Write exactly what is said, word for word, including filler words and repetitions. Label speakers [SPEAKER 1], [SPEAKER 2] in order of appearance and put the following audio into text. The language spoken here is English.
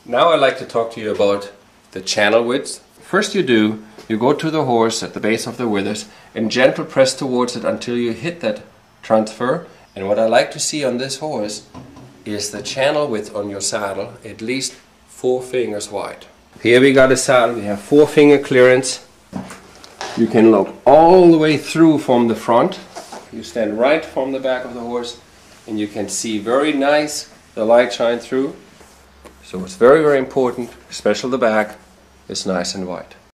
[SPEAKER 1] Now I'd like to talk to you about the channel width. First you do, you go to the horse at the base of the withers and gentle press towards it until you hit that transfer. And what I like to see on this horse is the channel width on your saddle at least four fingers wide. Here we got a saddle, we have four finger clearance. You can look all the way through from the front. You stand right from the back of the horse and you can see very nice the light shine through. So it's very very important, especially the back, is nice and wide.